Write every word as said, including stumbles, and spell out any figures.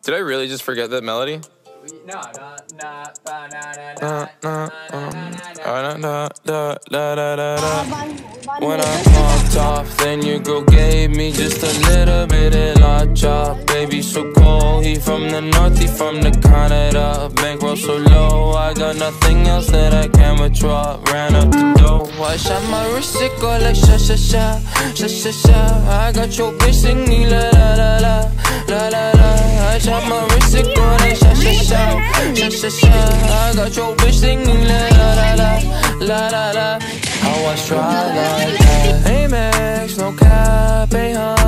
Did I really just forget that melody? No, no, no, na Na, na na, na, da, da, da, da, da. When I popped off, then your girl gave me just a little bit of la chop. Baby so cold, he from the north, he from the Canada. Bankroll so low, I got nothing else that I can withdraw. Ran up the dough, I shot my wrist, it go like sha sha sha, sha sha sha. I got your bitch singing la la la la, la la la. I shot my wrist, it go like sha sha sha, sha sha sha. I got your bitch singing la la la la, la la la. How I try like that. Amex, no cap, ain't hard.